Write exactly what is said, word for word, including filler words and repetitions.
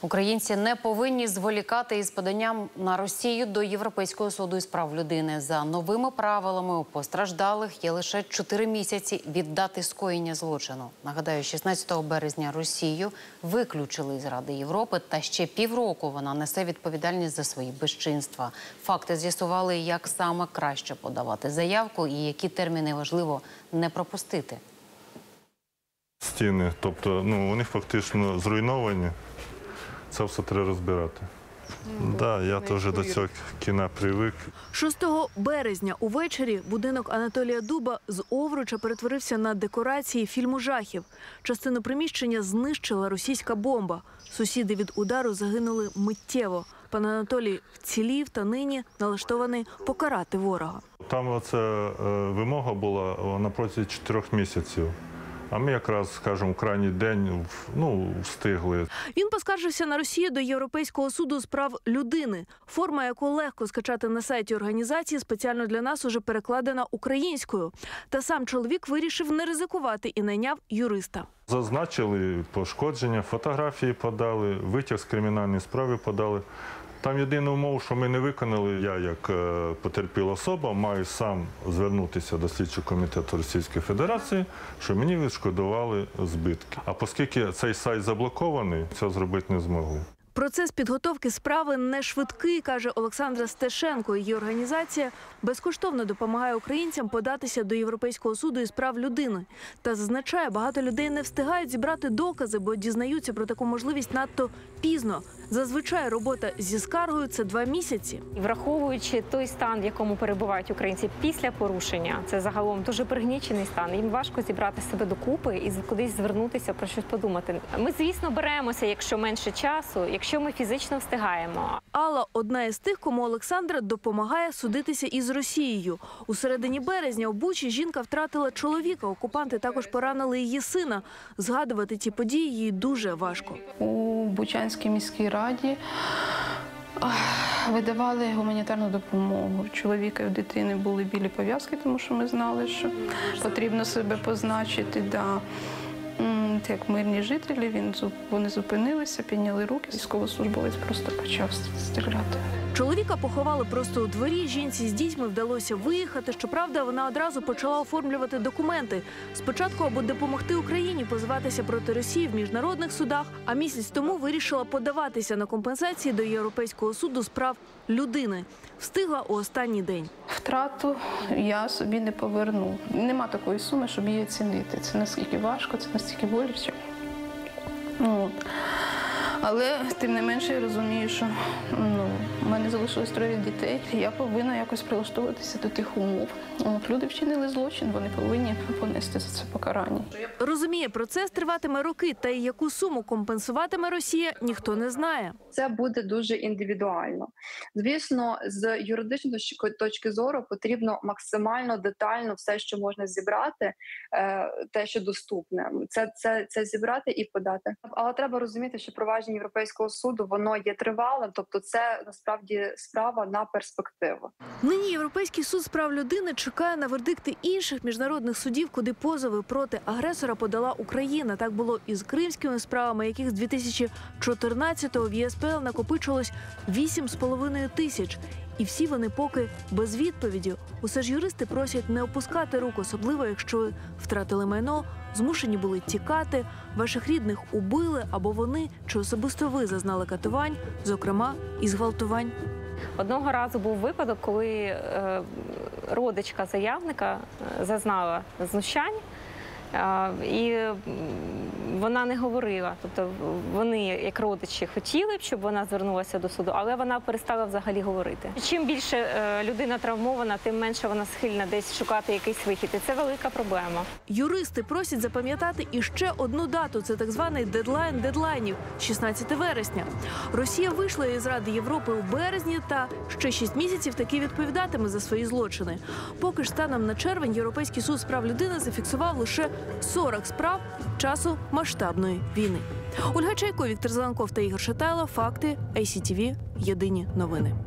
Українці не повинні зволікати із поданням на Росію до Європейського суду із прав людини. За новими правилами у постраждалих є лише чотири місяці від дати скоєння злочину. Нагадаю, шістнадцятого березня Росію виключили із Ради Європи, та ще півроку вона несе відповідальність за свої безчинства. Факти з'ясували, як саме краще подавати заявку і які терміни важливо не пропустити. Стіни, тобто, ну, вони фактично зруйновані. Це все треба розбирати. Так, да, я теж до цього кіна привик. шостого березня увечері будинок Анатолія Дуба з Овруча перетворився на декорації фільму жахів. Частину приміщення знищила російська бомба. Сусіди від удару загинули миттєво. Пан Анатолій вцілів та нині налаштований покарати ворога. Там оця вимога була на протязі чотирьох місяців. А ми якраз, скажімо, в крайній день, ну, встигли. Він поскаржився на Росію до Європейського суду з прав людини. Форма, яку легко скачати на сайті організації, спеціально для нас уже перекладена українською. Та сам чоловік вирішив не ризикувати і найняв юриста. Зазначили пошкодження, фотографії подали, витяг з кримінальної справи подали. Там єдина умова, що ми не виконали, я як потерпіла особа маю сам звернутися до слідчого комітету Російської Федерації, що мені відшкодували збитки. А оскільки цей сайт заблокований, це зробити не змогли. Процес підготовки справи не швидкий, каже Олександра Стешенко. Її організація безкоштовно допомагає українцям податися до Європейського суду із прав людини. Та зазначає, багато людей не встигають зібрати докази, бо дізнаються про таку можливість надто пізно. Зазвичай робота зі скаргою – це два місяці. Враховуючи той стан, в якому перебувають українці після порушення, це загалом дуже пригнічений стан, їм важко зібрати себе докупи і кудись звернутися, про щось подумати. Ми, звісно, беремося, якщо менше часу, якщо ми фізично встигаємо. Алла – одна із тих, кому Олександра допомагає судитися із Росією. У середині березня у Бучі жінка втратила чоловіка. Окупанти також поранили її сина. Згадувати ті події їй дуже важко. У Бучанській міській раді видавали гуманітарну допомогу. У чоловіка і у дитини були білі пов'язки, тому що ми знали, що потрібно себе позначити. Да. Як мирні жителі, він, вони зупинилися, підняли руки. Військовослужбовець просто почав стріляти. Чоловіка поховали просто у дворі. Жінці з дітьми вдалося виїхати. Щоправда, вона одразу почала оформлювати документи. Спочатку, аби допомогти Україні позиватися проти Росії в міжнародних судах, а місяць тому вирішила подаватися на компенсації до Європейського суду з прав людини. Встигла у останній день. Втрату я собі не поверну. Нема такої суми, щоб її оцінити. Це наскільки важко, це настільки боляче. От. Але, тим не менше, я розумію, що ну, в мене залишилось троє дітей. Я повинна якось прилаштовуватися до тих умов. От, люди вчинили злочин, вони повинні понести за це покарання. Розуміє, процес триватиме роки, та й яку суму компенсуватиме Росія, ніхто не знає. Це буде дуже індивідуально. Звісно, з юридичної точки зору потрібно максимально детально все, що можна зібрати, те, що доступне. Це, це, це зібрати і подати. Але треба розуміти, що провадження Європейського суду, воно є тривалим, тобто це насправді справа на перспективу. Нині Європейський суд з прав людини чекає на вердикти інших міжнародних судів, куди позови проти агресора подала Україна. Так було і з кримськими справами, яких з дві тисячі чотирнадцятого в Є С П Л накопичилось вісім з половиною тисяч. І всі вони поки без відповіді. Усе ж юристи просять не опускати рук, особливо якщо ви втратили майно, змушені були тікати, ваших рідних убили, або вони, чи особисто ви зазнали катувань, зокрема і зґвалтувань. Одного разу був випадок, коли е, родичка заявника зазнала знущань, е, і вона не говорила. Тобто вони, як родичі, хотіли б, щоб вона звернулася до суду, але вона перестала взагалі говорити. Чим більше е, людина травмована, тим менше вона схильна десь шукати якийсь вихід. І це велика проблема. Юристи просять запам'ятати іще одну дату. Це так званий дедлайн дедлайнів – шістнадцяте вересня. Росія вийшла із Ради Європи у березні та ще шість місяців таки відповідатиме за свої злочини. Поки ж станом на червень Європейський суд з прав людини зафіксував лише сорок справ часу масштабної війни. Ольга Чайко, Віктор Зеленков та Ігор Шатайло. Факти. Ей Сі Ті Ві. Єдині новини.